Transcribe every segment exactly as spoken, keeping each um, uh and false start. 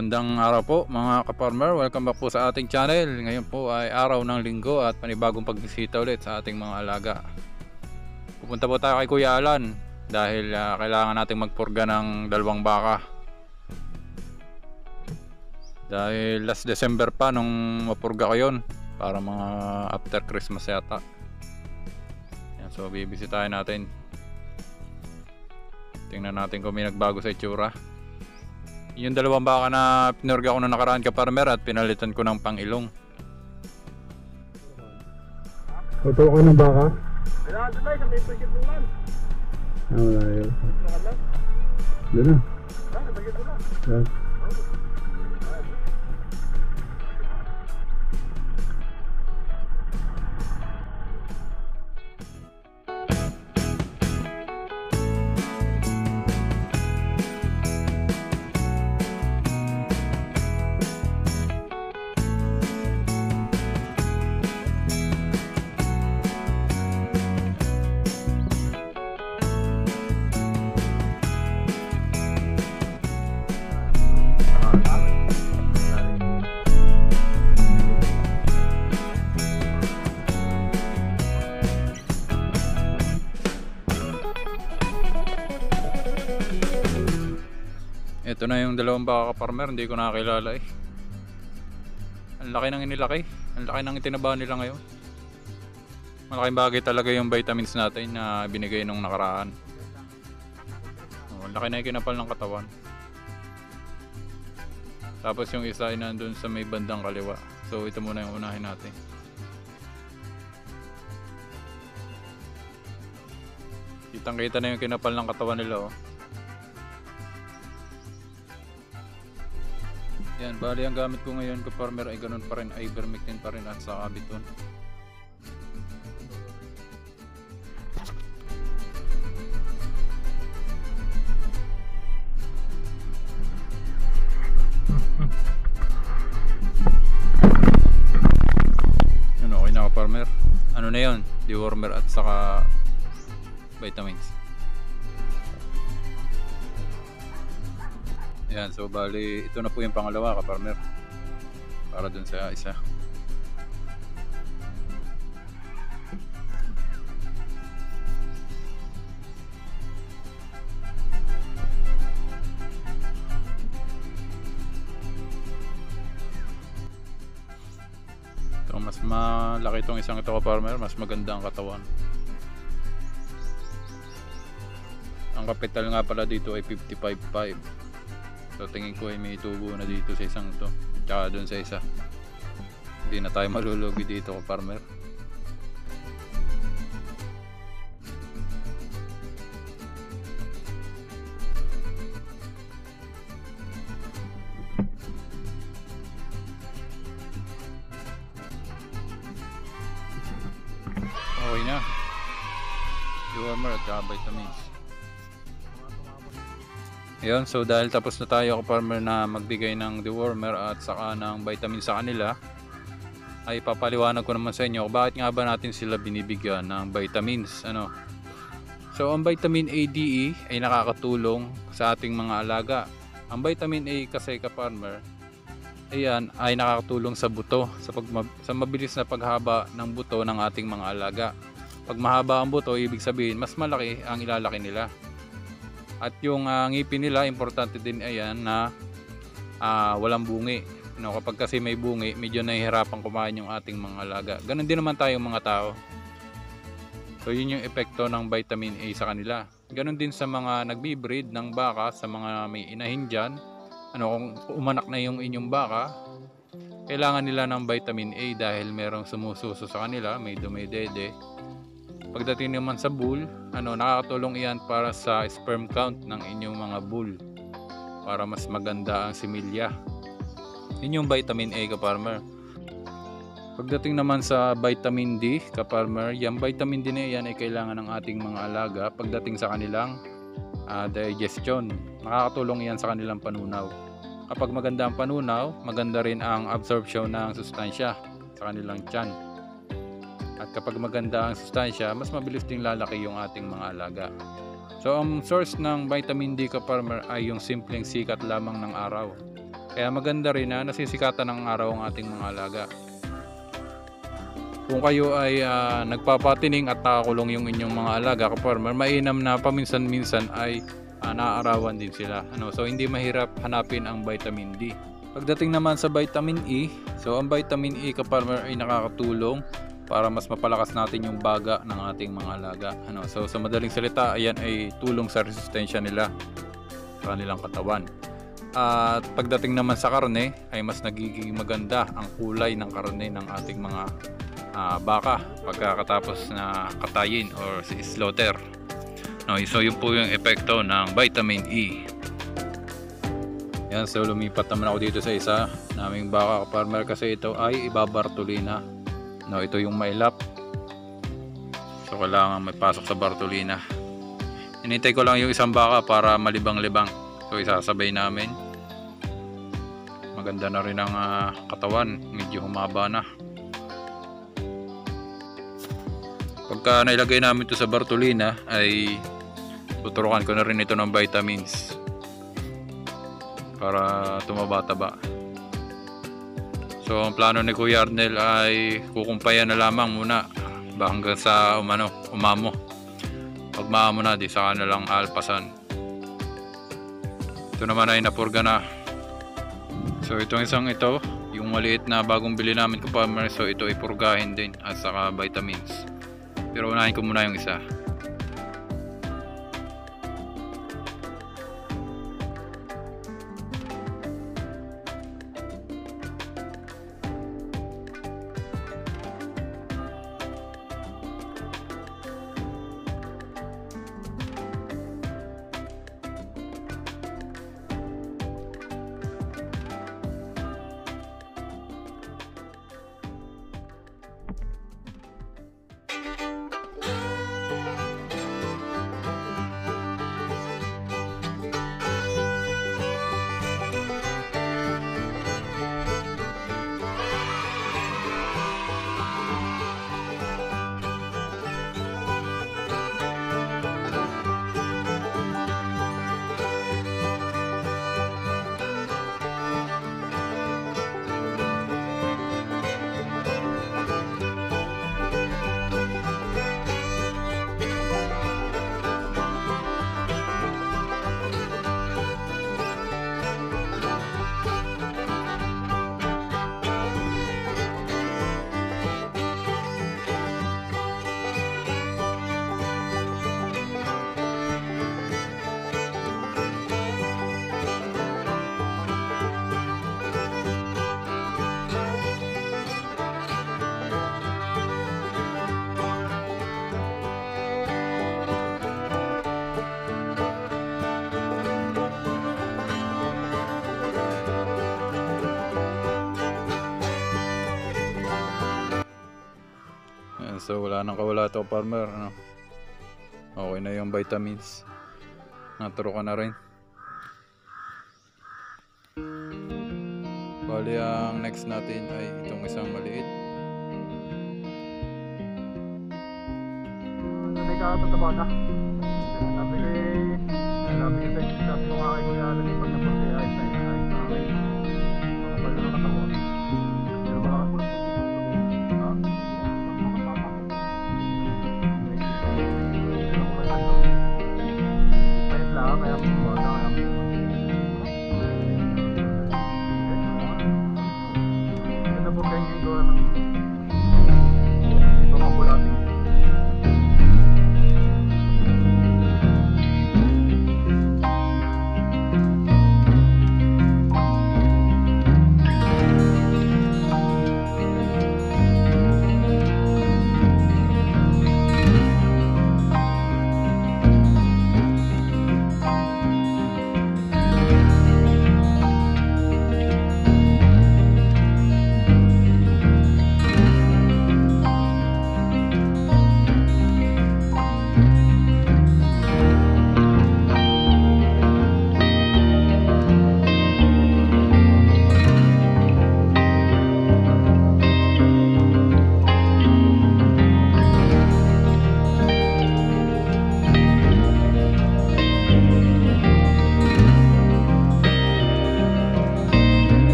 Magandang araw po mga ka-farmer, welcome back po sa ating channel. Ngayon po ay araw ng linggo at panibagong pagbisita ulit sa ating mga alaga. Pupunta po tayo kay Kuya Alan dahil uh, kailangan nating magpurga ng dalawang baka. Dahil last December pa nung mapurga ko yun, para mga after Christmas yata. Yan, so bibisitahin natin. Tingnan natin kung may nagbago sa itsura. Yung dalawang baka na pinurga ko na nakaraan ka-farmer at pinalitan ko ng pang-ilong. Totoo ka ng baka? Kailangan doon tayo sa may pwede naman. Ah, wala yun. Kailangan lang. Doon na. Ha? Nabagyan ko lang. Yan. Ito na yung dalawang baka ka-farmer, hindi ko nakakilala eh. Ang laki ng inilaki, ang laki ng itinaba nila ngayon. Malaking bagay talaga yung vitamins natin na binigay nung nakaraan. Oh, ang laki na yung kinapal ng katawan. Tapos yung isa ay nandun sa may bandang kaliwa. So ito muna yung unahin natin. Kitang kita na yung kinapal ng katawan nila oh. Yan, bali ang gamit ko ngayon ka-farmer ay ganun pa rin, ivermectin pa rin at saka biton. Ano, okay na ka-farmer? Ano na yun? Dewormer at saka vitamins. Yan, so bali ito na po yung pangalawa ka-farmer para dun sa isa. Ito, mas malaki itong isang ito ka-farmer, mas maganda ang katawan. Ang kapital nga pala dito ay fifty-five point five. So tingin ko ay may tubo na dito sa isang to, tsaka dun sa isa. Hindi na tayo malulugi dito ka-farmer. Okay na. Dewormer at saka vitamins. Ayun, so dahil tapos na tayo ka-farmer na magbigay ng dewormer at saka ng vitamin sa kanila, ay papaliwanag ko naman sa inyo bakit nga ba natin sila binibigyan ng vitamins. Ano? So ang vitamin A, D, E ay nakakatulong sa ating mga alaga. Ang vitamin A kasi ka-farmer, ayan, ay nakakatulong sa buto, sa, pag, sa mabilis na paghaba ng buto ng ating mga alaga. Pag mahaba ang buto, ibig sabihin mas malaki ang ilalaki nila. At yung uh, ngipin nila, importante din ayan na uh, walang bungi. You know, kapag kasi may bungi, medyo nahihirapan kumain yung ating mga alaga. Ganon din naman tayong mga tao. So yun yung epekto ng vitamin A sa kanila. Ganon din sa mga nagbi-breed ng baka, sa mga may inahin dyan. Ano, kung umanak na yung inyong baka, kailangan nila ng vitamin A dahil merong sumususo sa kanila, may dumidede. Pagdating naman sa bull, ano, nakakatulong iyan para sa sperm count ng inyong mga bull, para mas maganda ang similya. Yun yung vitamin A ka-farmer. Pagdating naman sa vitamin D ka-farmer, yung vitamin D na yan ay kailangan ng ating mga alaga pagdating sa kanilang uh, digestion. Nakakatulong iyan sa kanilang panunaw. Kapag maganda ang panunaw, maganda rin ang absorption ng sustansya sa kanilang tiyan. At kapag maganda ang sustansya, mas mabilis ding lalaki yung ating mga alaga. So ang source ng vitamin D ka-farmer ay yung simpleng sikat lamang ng araw. Kaya maganda rin na nasisikatan ng araw ang ating mga alaga. Kung kayo ay uh, nagpapatining at nakakulong yung inyong mga alaga ka-farmer, mainam na paminsan-minsan ay uh, naaarawan din sila. Ano? So hindi mahirap hanapin ang vitamin D. Pagdating naman sa vitamin E, so ang vitamin E ka-farmer ay nakakatulong para mas mapalakas natin yung baga ng ating mga alaga. Ano? So sa madaling salita, ayan ay tulong sa resistensya nila sa kanilang katawan. At pagdating naman sa karne, ay mas nagiging maganda ang kulay ng karne ng ating mga uh, baka pagkatapos na katayin or slaughter. No, so yun po yung epekto ng vitamin E. Yan, so lumipat naman ako dito sa isa naming baka ka-farmer kasi ito ay ibabartolina. No, ito yung mailap. So kailangan may pasok sa Bartolina. Inintay ko lang yung isang baka para malibang-libang. So isasabay namin. Maganda na rin ang uh, katawan, medyo humaba na. Pagka nailagay namin ito sa Bartolina ay tuturukan ko na rin ito ng vitamins para tumaba-taba. So ang plano ni Kuya Arnel ay kukumpayan na lamang muna hanggang sa umano, umamo. Pag maamo na, di saka na lang alpasan. Ito naman ay napurga na. So itong isang ito, yung maliit na bagong bili namin ka-farmer, so ito ay purgahin din at saka vitamins. Pero unahin ko muna yung isa. So wala nang kawala to farmer, ano? Okay na yung vitamins. Naturo ka na rin. Bali ang next natin ay itong isang maliit. Nanay ka tataba ka. Sabi ko eh, sabi ko tayo, sabi ko nga kayo kuya, nalipag na po siya ay tayo na ay sa akin. Mga pala na katawa. Pero mga kapulat po dito. Kaya po ba na kaya po ganda po kayo yung gawa ng ito mga bulating.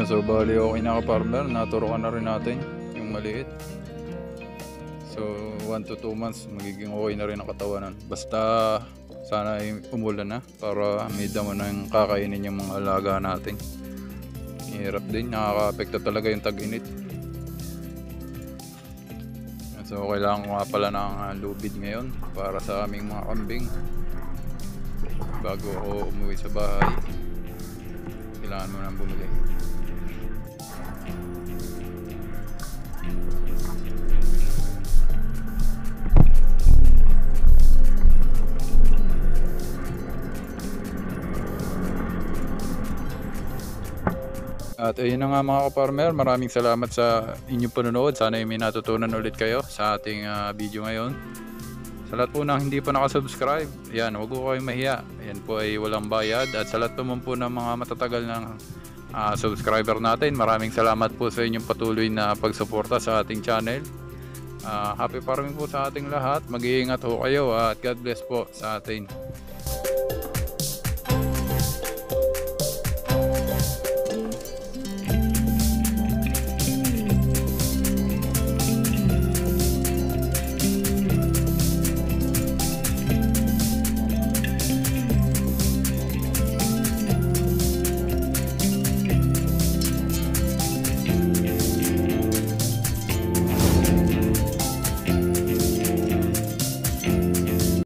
Yan, so bali okay na ka-farmer, naturukan na rin natin yung maliit. So one to two months magiging okay na rin ang katawan nun. Basta sana ay umulan na para may damo na yung kakainin yung mga alaga natin. Hirap din, nakaka-apekto talaga yung tag-init. So kailangan ko nga pala ng uh, lubid ngayon para sa aming mga kambing. Bago ako umuwi sa bahay, kailangan mo nang bumili. At ayun na nga mga ka-farmer, maraming salamat sa inyong panonood. Sana ay may natutunan ulit kayo sa ating uh, video ngayon. Sa lahat po ng hindi pa nakasubscribe, yan, huwag po kayong mahiya. Yan po ay walang bayad. At sa lahat naman po ng mga matatagal ng uh, subscriber natin, maraming salamat po sa inyong patuloy na pagsuporta sa ating channel. Uh, happy farming po sa ating lahat. Mag-iingat po kayo at God bless po sa atin.